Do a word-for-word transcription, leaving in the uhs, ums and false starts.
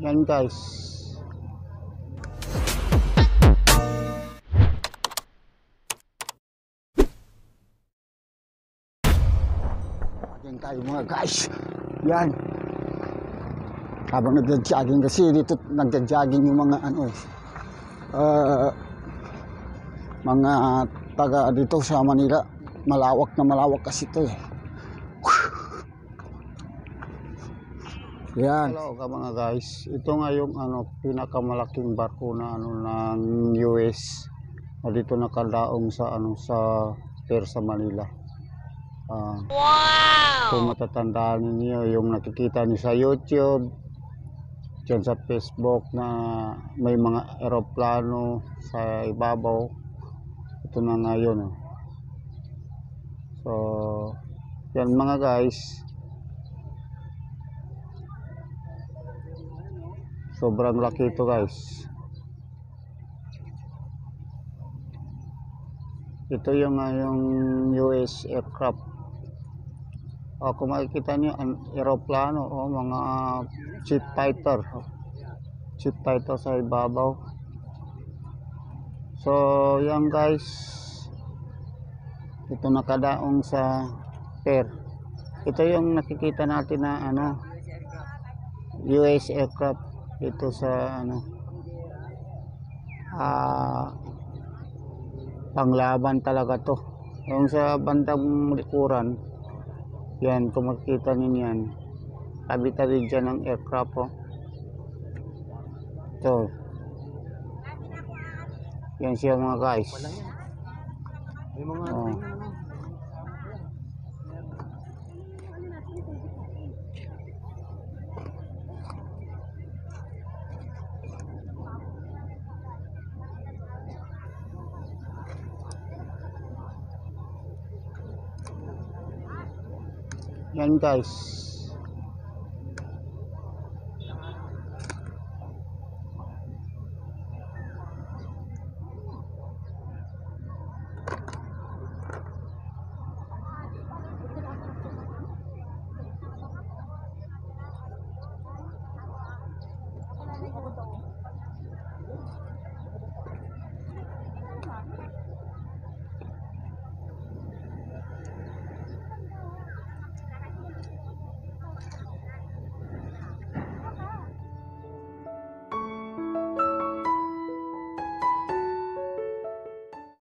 Yan guys. Yan tayo mga guys. Yan. Habang nagja-jogging kasi dito nagja-jogging yung mga ano eh. Uh, mga taga dito sa Manila. Malawak na malawak kasi ito eh. Yan. Hello ka mga guys. Ito nga yung ano, pinakamalaking barko na ano ng U S na dito nakadaong sa ano sa pier sa Manila. Uh, wow! Kung matatandaan niyo yung nakikita niyo sa YouTube, dyan sa Facebook na may mga eroplano sa ibabaw. Ito na nga yun. Oh. So, yan mga guys. Sobrang laki ito guys. Ito yung, uh, yung U S aircraft. O, kung makikita nyo ang aeroplano o mga jet fighter. Jet fighter sa ibabaw. So yan guys. Ito nakadaong sa pier. Ito yung nakikita natin na ano U S aircraft. Ito sa ano ah, panglaban talaga to. Yung sa bandang likuran, yan kung makikita ninyo yan, tabi-tabi dyan ng aircraft oh. Ito yan siya mga guys. Oh. Yan guys.